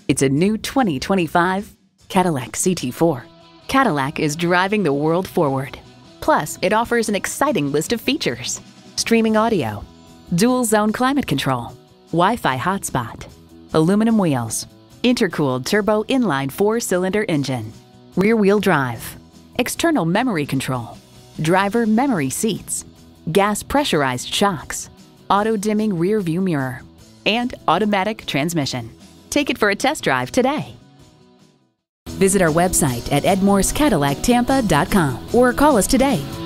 It's a new 2025 Cadillac CT4. Cadillac is driving the world forward. Plus, it offers an exciting list of features: streaming audio, dual zone climate control, Wi-Fi hotspot, aluminum wheels, intercooled turbo inline 4-cylinder engine, rear-wheel drive, external memory control, driver memory seats, gas pressurized shocks, auto-dimming rear-view mirror, and automatic transmission. Take it for a test drive today. Visit our website at edmorsecadillactampa.com or call us today.